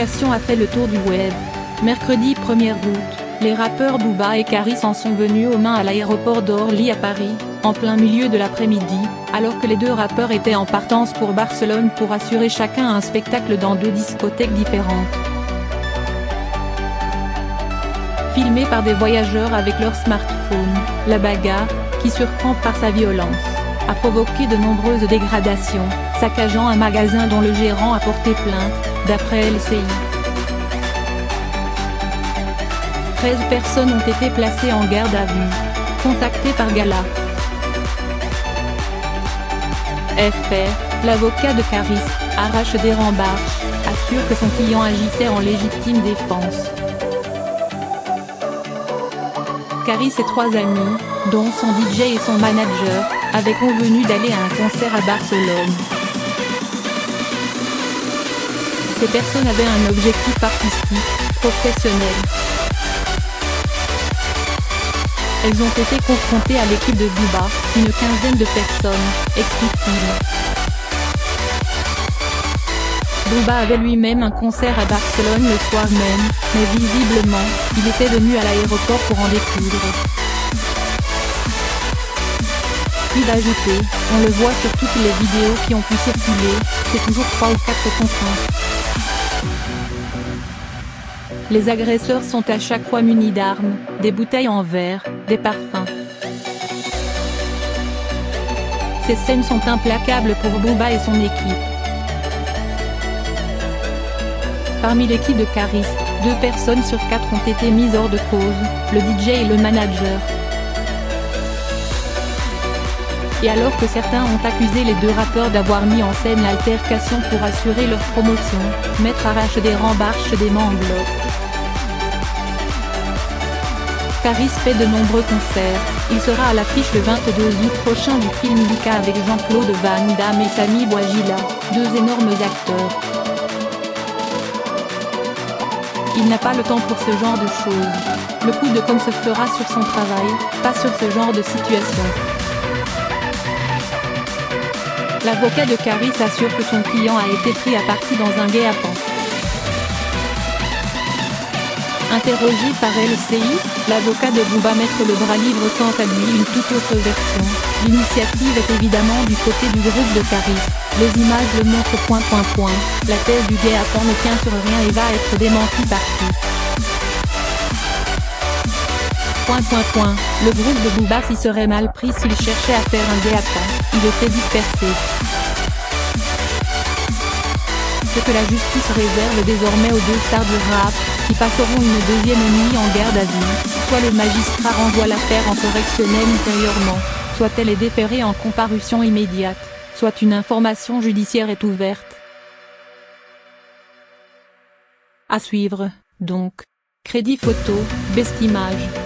l'altercation a fait le tour du web. Mercredi 1er août, les rappeurs Booba et Caris en sont venus aux mains à l'aéroport d'Orly à Paris, en plein milieu de l'après-midi, alors que les deux rappeurs étaient en partance pour Barcelone pour assurer chacun un spectacle dans deux discothèques différentes. Filmés par des voyageurs avec leur smartphone, la bagarre, qui surprend par sa violence, a provoqué de nombreuses dégradations, saccageant un magasin dont le gérant a porté plainte, d'après LCI. 13 personnes ont été placées en garde à vue. Contacté par Gala. FR, l'avocat de Caris, Arash Derambarch, assure que son client agissait en légitime défense. Caris et 3 amis, dont son DJ et son manager, avaient convenu d'aller à un concert à Barcelone. Ces personnes avaient un objectif artistique, professionnel. Elles ont été confrontées à l'équipe de Booba, une quinzaine de personnes, explique-t-il. Booba avait lui-même un concert à Barcelone le soir même, mais visiblement, il était venu à l'aéroport pour en découdre. Il a ajouté, on le voit sur toutes les vidéos qui ont pu circuler, c'est toujours 3 ou 4 contre 1. Les agresseurs sont à chaque fois munis d'armes, des bouteilles en verre, des parfums. Ces scènes sont implacables pour Booba et son équipe. Parmi l'équipe de Caris, 2 personnes sur 4 ont été mises hors de cause, le DJ et le manager. Et alors que certains ont accusé les 2 rappeurs d'avoir mis en scène l'altercation pour assurer leur promotion, Maître Arash Derambarch dément en bloc. Caris fait de nombreux concerts, il sera à l'affiche le 22 août prochain du film Luca avec Jean-Claude Van Damme et Samy Bouajila, 2 énormes acteurs. Il n'a pas le temps pour ce genre de choses. Le coup de com' se fera sur son travail, pas sur ce genre de situation. L'avocat de Caris assure que son client a été pris à partie dans un guet-apens. Interrogé par LCI, l'avocat de Booba Maître Lebras livre quant à lui une toute autre version. L'initiative est évidemment du côté du groupe de Caris. Les images le montrent. La thèse du guet-apens ne tient sur rien et va être démentie par qui. Le groupe de Booba s'y serait mal pris s'il cherchait à faire un guet-apens. Il était dispersé. Ce que la justice réserve désormais aux 2 stars du rap, qui passeront une deuxième nuit en garde à vue, soit le magistrat renvoie l'affaire en correctionnel ultérieurement, soit elle est déférée en comparution immédiate, soit une information judiciaire est ouverte. À suivre, donc. Crédit photo, Best Image.